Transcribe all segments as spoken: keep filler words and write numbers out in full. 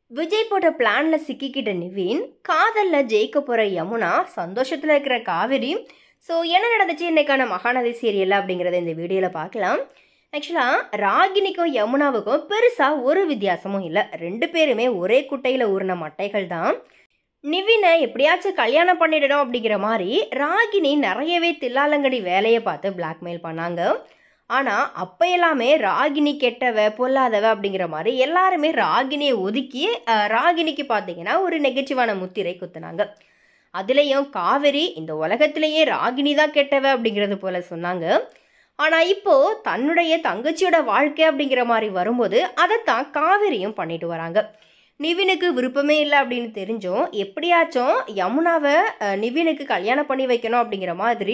விஜய் போட்ட பிளான்ல சிக்கிக்கிட்ட நிவின், காதல்ல ஜெயிக்க போற யமுனா, சந்தோஷத்துல இருக்கிற காவேரி. ஸோ என்ன நடந்துச்சு இன்னைக்கான மகாநதி சீரியல் அப்படிங்கிறத இந்த வீடியோவில் பார்க்கலாம். ஆக்சுவலாக ராகினிக்கும் யமுனாவுக்கும் பெருசாக ஒரு வித்தியாசமும் இல்லை. ரெண்டு பேருமே ஒரே குட்டையில் ஊறின மட்டைகள் தான். நிவினை எப்படியாச்சும் கல்யாணம் பண்ணிடணும் அப்படிங்கிற மாதிரி ராகினி நிறையவே தில்லாலங்கடி வேலையை பார்த்து பிளாக்மெயில் பண்ணாங்க. ஆனால் அப்போ எல்லாமே ராகினி கெட்டவ பொல்லாதவ அப்படிங்கிற மாதிரி எல்லாருமே ராகினியை ஒதுக்கி ராகினிக்கு பார்த்தீங்கன்னா ஒரு நெகட்டிவான முத்திரை குத்துனாங்க. அதுலேயும் காவேரி இந்த உலகத்திலேயே ராகினி தான் கெட்டவ அப்படிங்கிறது போல சொன்னாங்க. ஆனால் இப்போது தன்னுடைய தங்கச்சியோட வாழ்க்கை அப்படிங்கிற மாதிரி வரும்போது அதைத்தான் காவேரியும் பண்ணிட்டு வராங்க. நிவினுக்கு விருப்பமே இல்லை அப்படின்னு தெரிஞ்சும் எப்படியாச்சும் யமுனாவை நிவினுக்கு கல்யாணம் பண்ணி வைக்கணும் அப்படிங்கிற மாதிரி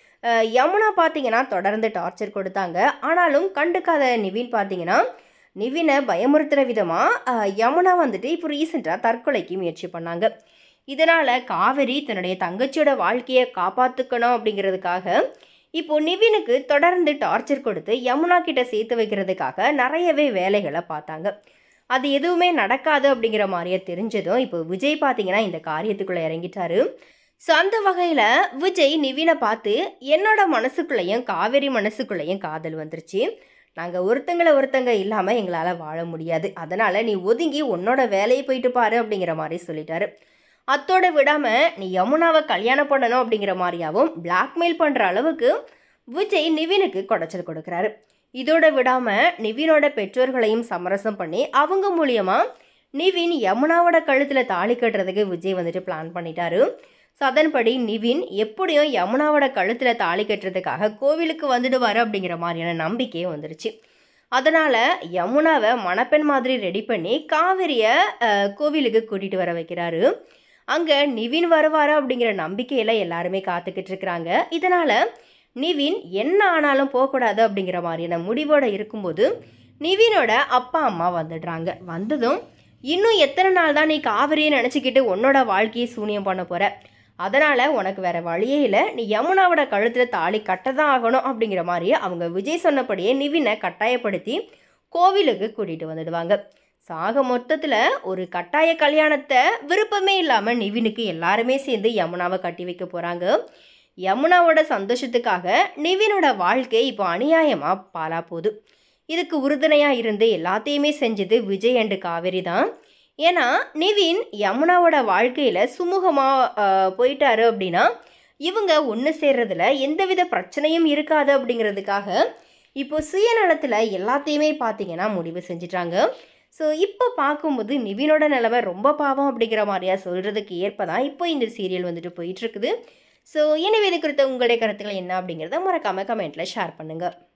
யமுனா பார்த்தீங்கன்னா தொடர்ந்து டார்ச்சர் கொடுத்தாங்க. ஆனாலும் கண்டுக்காத நிவின் பார்த்தீங்கன்னா நிவினை பயமுறுத்துகிற விதமாக யமுனா வந்துட்டு இப்போ ரீசெண்டாக தற்கொலைக்கு முயற்சி பண்ணாங்க. இதனால் காவேரி தன்னுடைய தங்கச்சியோட வாழ்க்கையை காப்பாற்றுக்கணும் அப்படிங்கிறதுக்காக இப்போ நிவினுக்கு தொடர்ந்து டார்ச்சர் கொடுத்து யமுனா கிட்ட சேர்த்து வைக்கிறதுக்காக நிறையவே வேலைகளை பார்த்தாங்க. அது எதுவுமே நடக்காது அப்படிங்கிற மாதிரியே தெரிஞ்சதும் இப்போ விஜய் பார்த்தீங்கன்னா இந்த காரியத்துக்குள்ளே இறங்கிட்டாரு. ஸோ அந்த வகையில் விஜய் நிவினை பார்த்து, என்னோட மனசுக்குள்ளேயும் காவேரி மனசுக்குள்ளேயும் காதல் வந்துருச்சு, நாங்கள் ஒருத்தங்களை ஒருத்தங்க இல்லாமல் எங்களால் வாழ முடியாது, அதனால் நீ ஒதுங்கி உன்னோட வேலையை போயிட்டு பாரு அப்படிங்கிற மாதிரி சொல்லிட்டாரு. அத்தோடு விடாமல் நீ யமுனாவை கல்யாணம் பண்ணணும் அப்படிங்கிற மாதிரியாகவும் பிளாக்மெயில் பண்ணுற அளவுக்கு விஜய் நிவினுக்கு குடைச்சல் கொடுக்குறாரு. இதோட விடாமல் நிவினோட பெற்றோர்களையும் சமரசம் பண்ணி அவங்க மூலியமாக நிவின் யமுனாவோட கழுத்தில் தாலி கட்டுறதுக்கு விஜய் வந்துட்டு பிளான் பண்ணிட்டாரு. ஸோ அதன்படி நிவின் எப்படியும் யமுனாவோட கழுத்தில் தாலி கட்டுறதுக்காக கோவிலுக்கு வந்துடுவார் அப்படிங்கிற மாதிரியான நம்பிக்கையே வந்துருச்சு. அதனால் யமுனாவை மணப்பெண் மாதிரி ரெடி பண்ணி காவேரியை கோவிலுக்கு கூட்டிகிட்டு வர வைக்கிறாரு. அங்கே நிவின் வருவார் அப்படிங்கிற நம்பிக்கையில் எல்லாருமே காத்துக்கிட்டு இருக்கிறாங்க. இதனால் நிவின் என்ன ஆனாலும் போகக்கூடாது அப்படிங்கிற மாதிரியான முடிவோடு இருக்கும்போது நிவினோட அப்பா அம்மா வந்துடுறாங்க. வந்ததும் இன்னும் எத்தனை நாள் தான் நீ காவேரியை நினச்சிக்கிட்டு உன்னோட வாழ்க்கையை சூனியம் பண்ண போகிற, அதனால் உனக்கு வேறு வழியே இல்லை, நீ யமுனாவோட கழுத்தில் தாலி கட்ட தான் ஆகணும் அப்படிங்கிற மாதிரியே அவங்க விஜய் சொன்னபடியே நிவினை கட்டாயப்படுத்தி கோவிலுக்கு கூட்டிகிட்டு வந்துடுவாங்க. சாக மொத்தத்தில் ஒரு கட்டாய கல்யாணத்தை விருப்பமே இல்லாமல் நிவினுக்கு எல்லாருமே சேர்ந்து யமுனாவை கட்டி வைக்க போகிறாங்க. யமுனாவோட சந்தோஷத்துக்காக நிவினோட வாழ்க்கை இப்போ அநியாயமாக பாலா போகுது. இதுக்கு உறுதுணையாக இருந்து எல்லாத்தையுமே செஞ்சது விஜய் அண்டு காவேரி தான். ஏன்னா நிவின் யமுனாவோட வாழ்க்கையில் சுமூகமாக போயிட்டாரு அப்படின்னா இவங்க ஒன்று சேர்றதுல எந்தவித பிரச்சனையும் இருக்காது அப்படிங்கிறதுக்காக இப்போ சுயநலத்தில் எல்லாத்தையுமே பார்த்தீங்கன்னா முடிவு செஞ்சிட்டாங்க. ஸோ இப்போ பார்க்கும்போது நிவினோட நிலைமை ரொம்ப பாவம் அப்படிங்கிற மாதிரியா சொல்கிறதுக்கு ஏற்ப தான் இப்போ இந்த சீரியல் வந்துட்டு போயிட்டுருக்குது. ஸோ எனவே இது குறித்த உங்களுடைய கருத்துக்கள் என்ன அப்படிங்கிறத மறக்காமல் கமெண்ட்டில் ஷேர் பண்ணுங்கள்.